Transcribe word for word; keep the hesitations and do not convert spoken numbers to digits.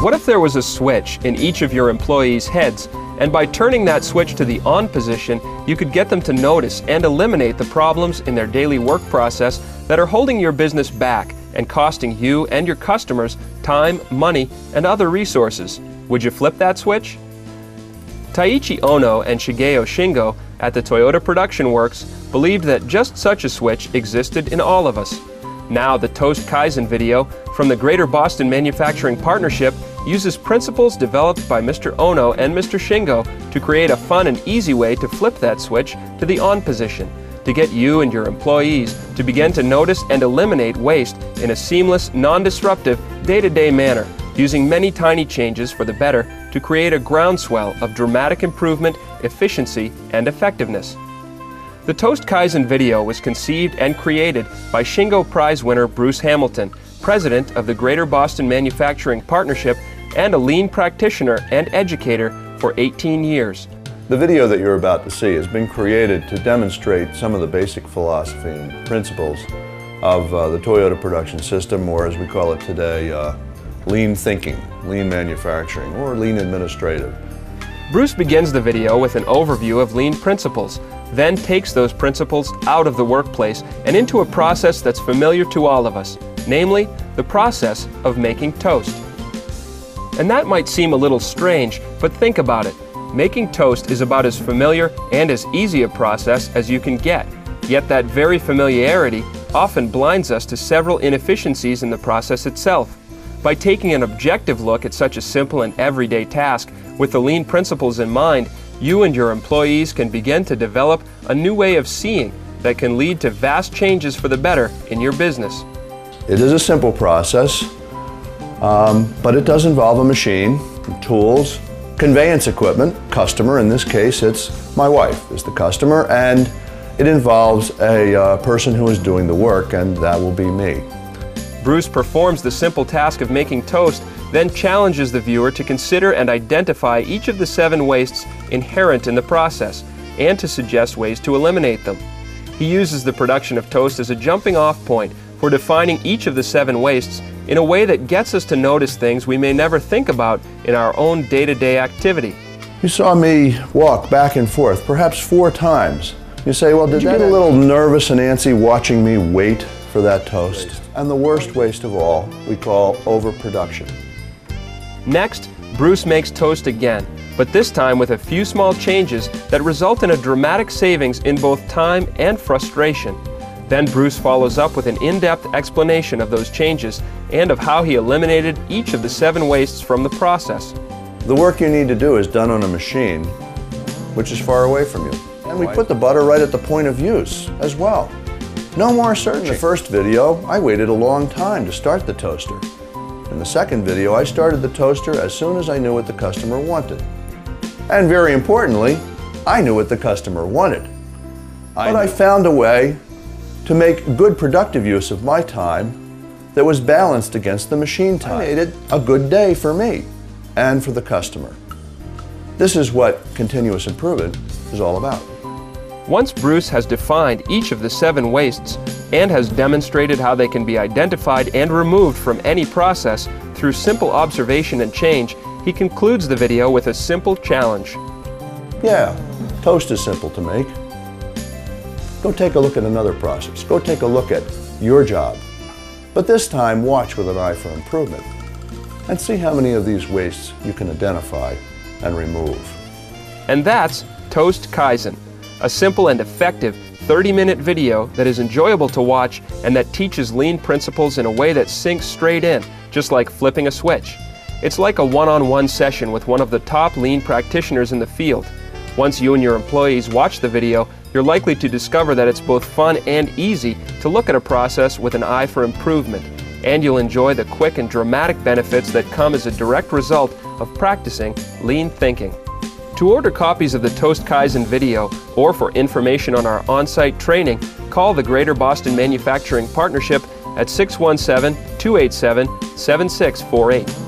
What if there was a switch in each of your employees' heads, and by turning that switch to the on position, you could get them to notice and eliminate the problems in their daily work process that are holding your business back and costing you and your customers time, money, and other resources? Would you flip that switch? Taiichi Ono and Shigeo Shingo at the Toyota Production Works believed that just such a switch existed in all of us. Now the Toast Kaizen video from the Greater Boston Manufacturing Partnership uses principles developed by Mister Ono and Mister Shingo to create a fun and easy way to flip that switch to the on position, to get you and your employees to begin to notice and eliminate waste in a seamless, non-disruptive, day-to-day manner, using many tiny changes for the better to create a groundswell of dramatic improvement, efficiency, and effectiveness. The Toast Kaizen video was conceived and created by Shingo Prize winner Bruce Hamilton, president of the Greater Boston Manufacturing Partnership and a lean practitioner and educator for eighteen years. The video that you're about to see has been created to demonstrate some of the basic philosophy and principles of uh, the Toyota production system, or as we call it today, uh, lean thinking, lean manufacturing, or lean administrative. Bruce begins the video with an overview of lean principles, then takes those principles out of the workplace and into a process that's familiar to all of us, namely the process of making toast. And that might seem a little strange, but think about it. Making toast is about as familiar and as easy a process as you can get, yet that very familiarity often blinds us to several inefficiencies in the process itself. By taking an objective look at such a simple and everyday task with the lean principles in mind, you and your employees can begin to develop a new way of seeing that can lead to vast changes for the better in your business. It is a simple process, um, but it does involve a machine, tools, conveyance equipment, customer. In this case, it's my wife is the customer, and it involves a uh, person who is doing the work, and that will be me. Bruce performs the simple task of making toast, then challenges the viewer to consider and identify each of the seven wastes inherent in the process, and to suggest ways to eliminate them. He uses the production of toast as a jumping-off point for defining each of the seven wastes in a way that gets us to notice things we may never think about in our own day-to-day activity. You saw me walk back and forth, perhaps four times. You say, well, did you get a little nervous and antsy watching me wait for that toast? And the worst waste of all, we call overproduction. Next, Bruce makes toast again, but this time with a few small changes that result in a dramatic savings in both time and frustration. Then Bruce follows up with an in-depth explanation of those changes and of how he eliminated each of the seven wastes from the process. The work you need to do is done on a machine, which is far away from you. And we put the butter right at the point of use as well. No more certain. In the first video, I waited a long time to start the toaster. In the second video, I started the toaster as soon as I knew what the customer wanted. And very importantly, I knew what the customer wanted. But I found a way to make good productive use of my time that was balanced against the machine time. I made it a good day for me and for the customer. This is what continuous improvement is all about. Once Bruce has defined each of the seven wastes and has demonstrated how they can be identified and removed from any process through simple observation and change, he concludes the video with a simple challenge. Yeah, toast is simple to make. Go take a look at another process. Go take a look at your job. But this time, watch with an eye for improvement and see how many of these wastes you can identify and remove. And that's Toast Kaizen, a simple and effective thirty minute video that is enjoyable to watch and that teaches lean principles in a way that sinks straight in, just like flipping a switch. It's like a one-on-one session with one of the top lean practitioners in the field. Once you and your employees watch the video, you're likely to discover that it's both fun and easy to look at a process with an eye for improvement, and you'll enjoy the quick and dramatic benefits that come as a direct result of practicing lean thinking. To order copies of the Toast Kaizen video or for information on our on-site training, call the Greater Boston Manufacturing Partnership at six one seven, two eight seven, seven six four eight.